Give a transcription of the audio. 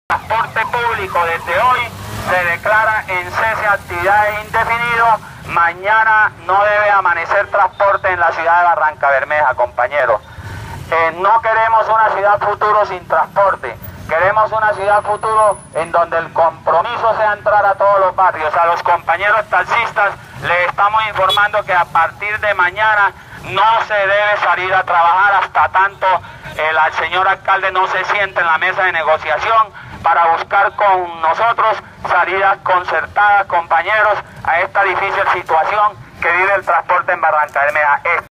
Transporte público desde hoy se declara en cese de actividades indefinido. Mañana no debe amanecer transporte en la ciudad de Barrancabermeja, compañeros. No queremos una ciudad futuro sin transporte. Queremos una ciudad futuro en donde el compromiso sea entrar a todos los barrios. A los compañeros taxistas les estamos informando que a partir de mañana no se debe salir a trabajar hasta tanto el señor alcalde no se siente en la mesa de negociación para buscar con nosotros salidas concertadas, compañeros, a esta difícil situación que vive el transporte en Barrancabermeja.